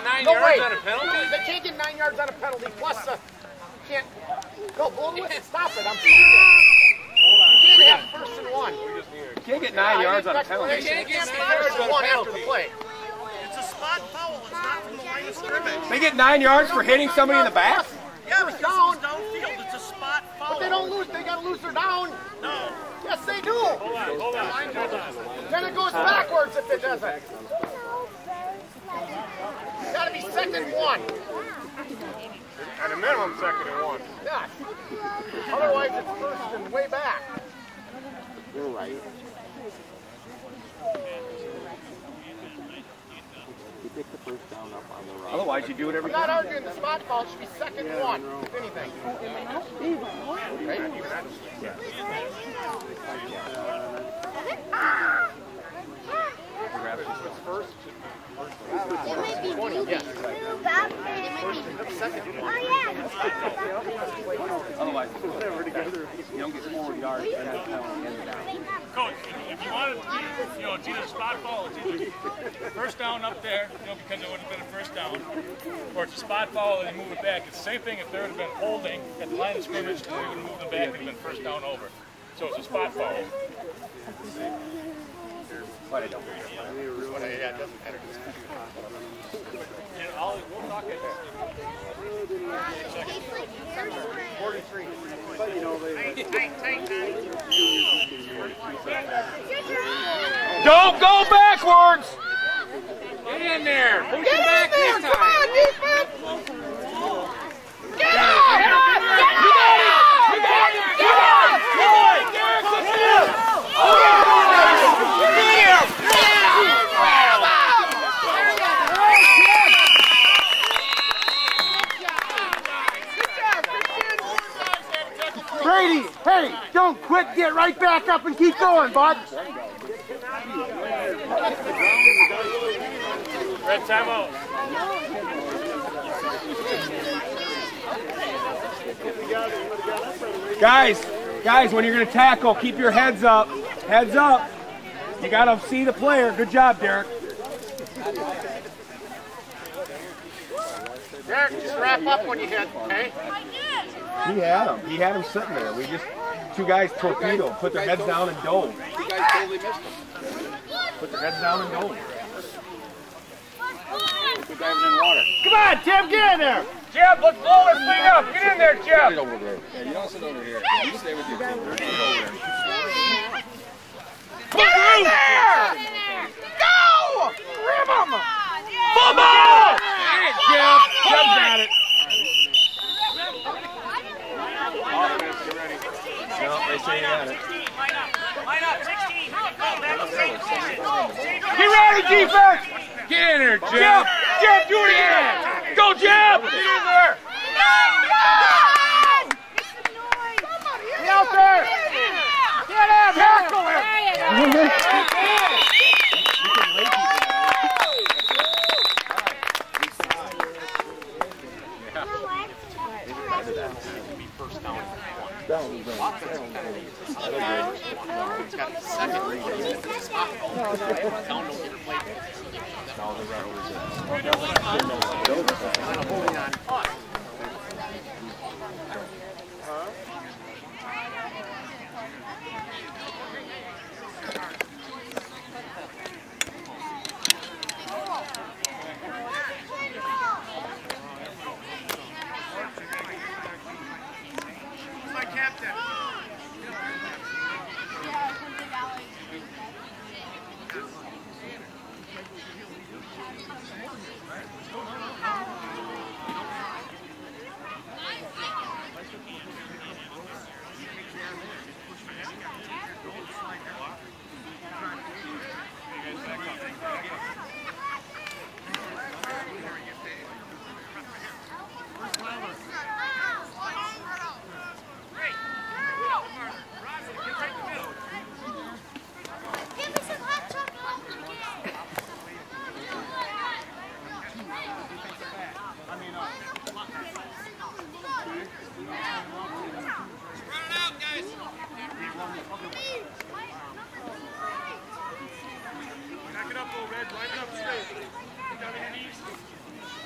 9 yards on a penalty? They can't get 9 yards on a penalty, plus can't go blow the whistle. Stop it, I'm serious. You can't have 1st and 1. You can't get 9 yards on a penalty. You can't get 9 yards on 1 after the play. It's a spot foul. It's not from the line of scrimmage. They get 9 yards for hitting somebody in the back? Yeah, because it was downfield. It's a spot foul. But they don't lose. They got to lose their down. No. Yes, they do. Hold on. Then it goes backwards if it doesn't. It's got to be 2nd and 1. At a minimum, 2nd and 1. Yes. Otherwise, it's 1st and way back. You're right. You pick the 1st down up on the right. Otherwise, you do it every I'm not time. arguing the spot foul. It should be 2nd and 1, if anything. Right? First. 20, yes. Otherwise, you don't get 4 yards and then Coach, if you wanted to, it's either spot ball, it's either 1st down up there, because it would have been a 1st down, or it's a spot ball and you move it back. It's the same thing if there would have been holding at the line of scrimmage and they would have moved them back and it would have been 1st down over. So it's a spot foul. But I don't. Yeah, it doesn't matter. We'll talk it. 43. Don't go backwards! Get in there. Push it back this time. Get out! Brady, hey, don't quit. Get right back up and keep going, bud. Red timeout. Guys, when you're going to tackle, keep your heads up. Heads up. You got to see the player. Good job, Derek. Derek, just wrap up when you hit, okay? He had him sitting there. We just, 2 guys torpedoed, put their heads down and dove. You guys totally missed him. Put their heads down and dove. They're diving in water. Come on, Tim, get in there. Jeb, let's blow this thing up. Get in there, Jeb. Sit over there. Yeah, you don't sit over here. You stay with your team. Sit over there. Get in there! Go! Rim him! Football! Jeb, Jeb got it. No, they say you got it. Line up, 16. Get ready, defense! Get in there, Jeb. Jeb, do it again. Go, Jeb. Get in there. Get out there. Get him. Tackle him. My captain. Back it up, Red. Line it up straight. Down in your knees.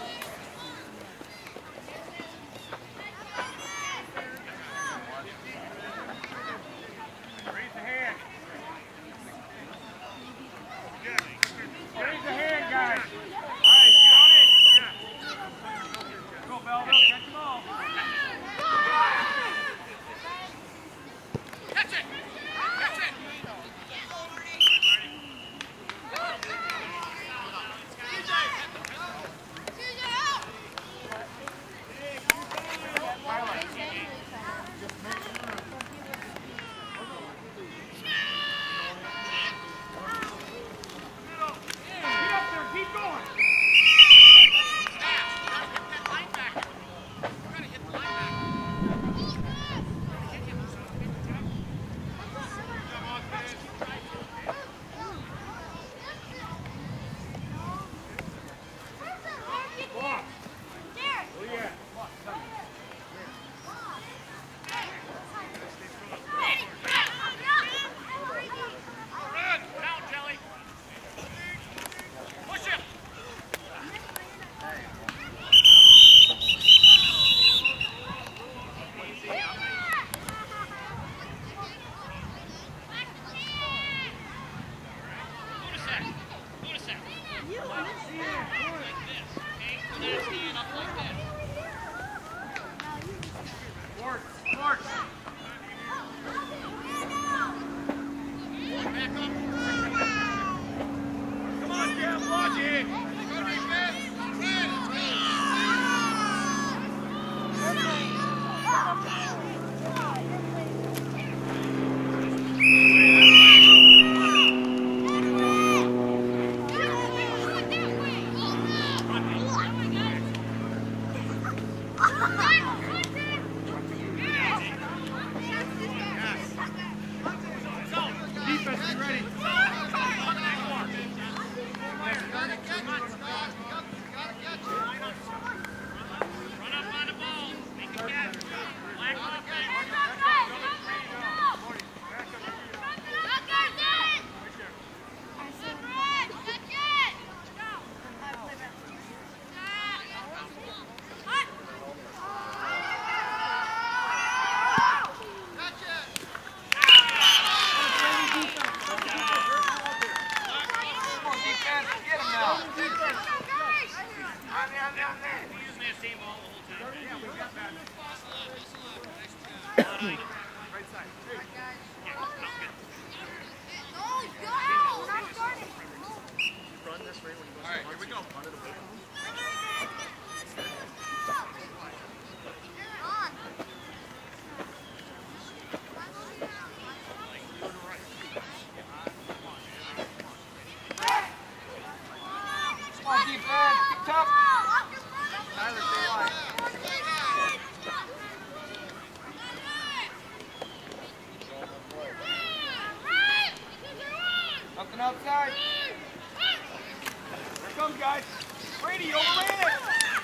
Come on, Jeff, watch it. Nothing outside. Here comes, guys. Brady, you overran it.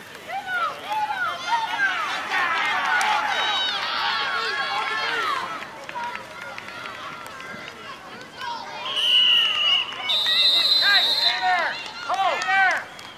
Guys, stay there. Come on. Stay there.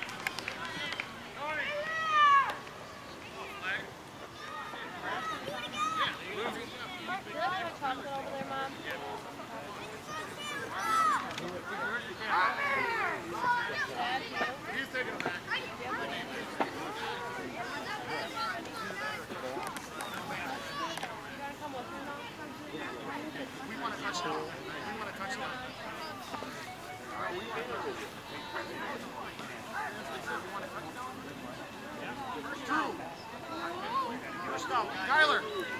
Tyler.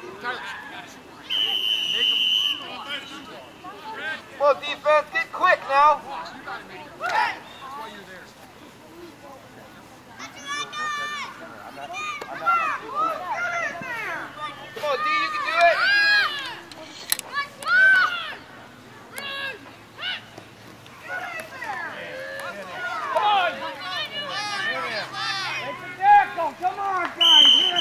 Well, defense, get quick now. Come on, D, you can do it. Come on. Make the tackle. Come on, guys. Yes.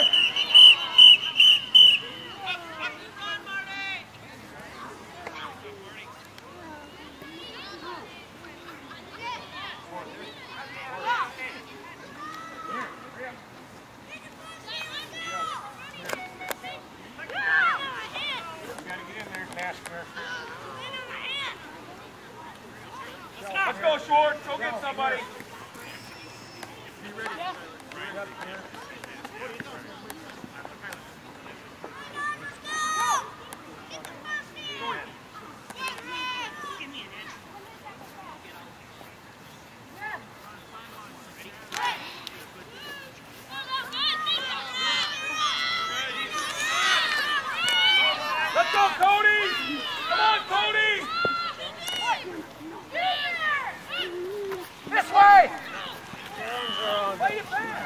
Let's go, Short. Go get somebody. Let's go, Cody! Come on, Cody! This way. Play it back.